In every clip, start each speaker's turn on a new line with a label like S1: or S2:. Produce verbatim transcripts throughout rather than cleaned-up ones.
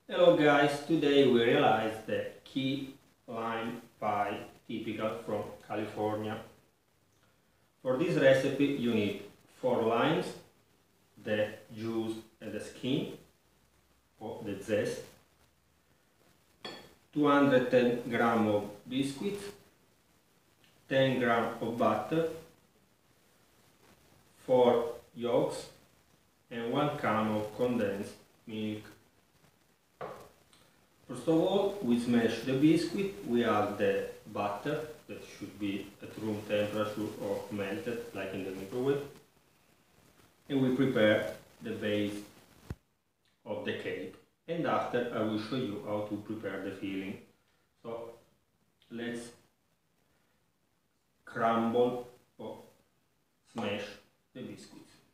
S1: Hello guys, today we realized the key lime pie typical from California. For this recipe you need four limes, the juice and the skin, or the zest, two hundred ten grams of biscuits, ten grams of butter, four yolks and one can of condensed milk. First of all, we smash the biscuit, we add the butter, that should be at room temperature or melted, like in the microwave, and we prepare the base of the cake. And after I will show you how to prepare the filling. So let's crumble or smash the biscuits.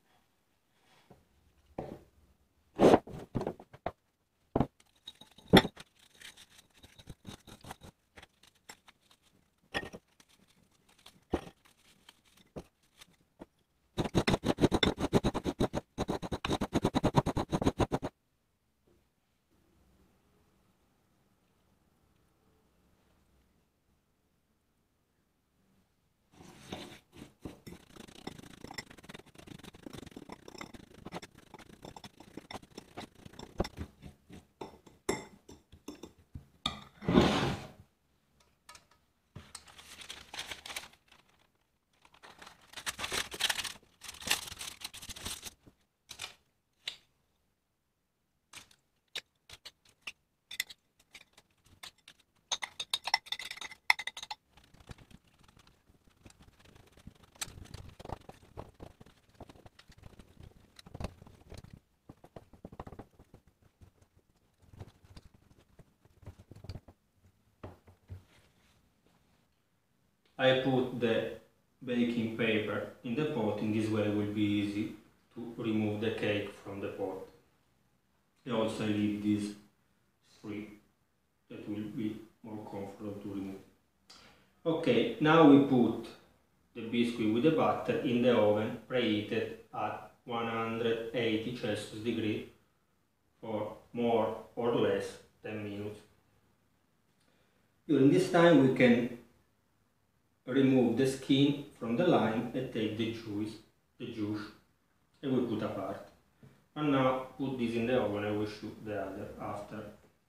S1: I put the baking paper in the pot, in this way it will be easy to remove the cake from the pot. I also leave this free, that will be more comfortable to remove. Okay, now we put the biscuit with the butter in the oven preheated at one hundred eighty Celsius degree for more or less ten minutes. During this time we can remove the skin from the lime and take the juice, the juice, and we put apart. And now put this in the oven and we shoot the other after.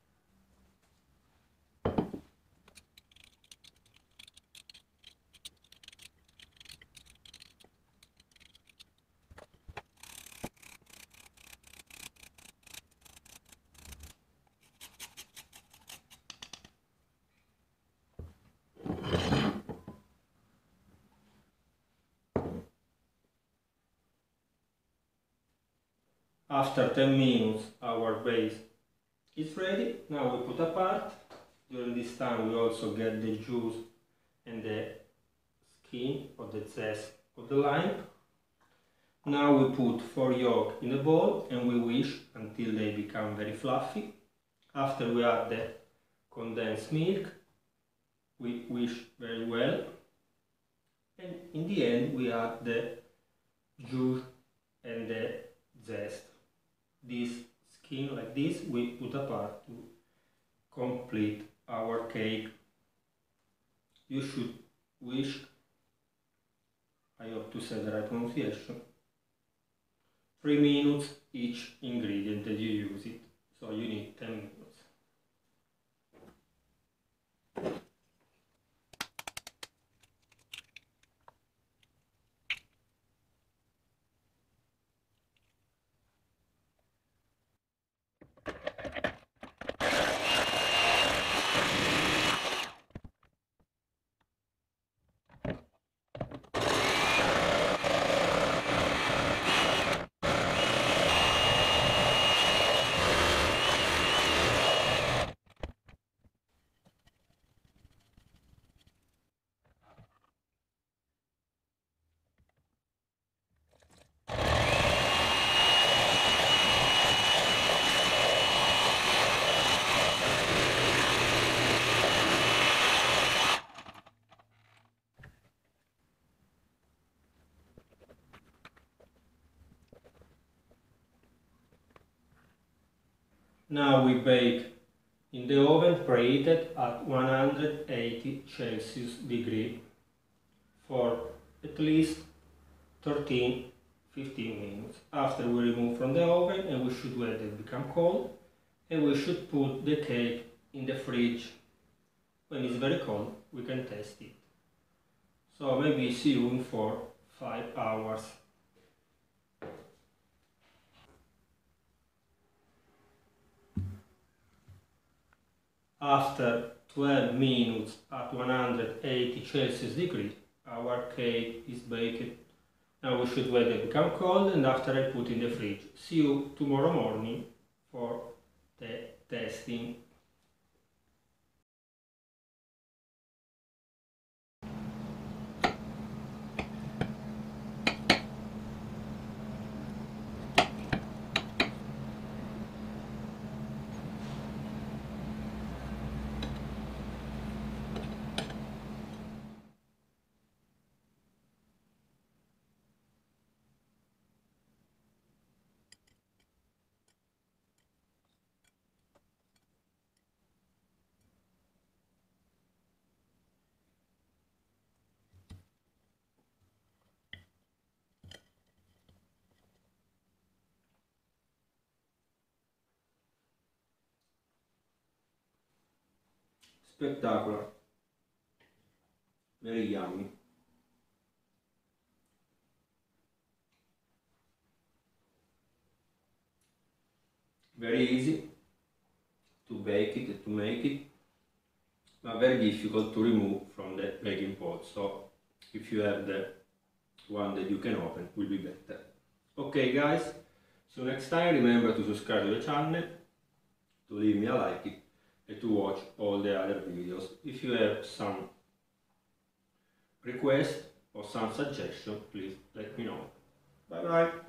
S1: After ten minutes our base is ready. Now we put apart. During this time we also get the juice and the skin or the zest of the lime. Now we put four yolks in a bowl and we whisk until they become very fluffy. After we add the condensed milk, we whisk very well, and in the end we add the juice and the zest. This skin like this we put apart to complete our cake. You should whisk, I hope to say the right pronunciation, three minutes each ingredient that you use it, so you need ten minutes. Now we bake in the oven preheated at one hundred eighty Celsius degree for at least thirteen to fifteen minutes. After we remove from the oven, and we should let it become cold, and we should put the cake in the fridge. When it's very cold, we can test it. So maybe see you in four, five hours. After twelve minutes at one hundred eighty Celsius degree, our cake is baked. Now we should let it become cold, and after I put in the fridge. See you tomorrow morning for the testing. Spectacular. Very yummy. Very easy to bake it, to make it, but very difficult to remove from the baking pot. So if you have the one that you can open, will be better. Okay guys, see you next time. Remember to subscribe to the channel, to leave me a like it, and to watch all the other videos. If you have some request or some suggestion, please let me know. Bye bye.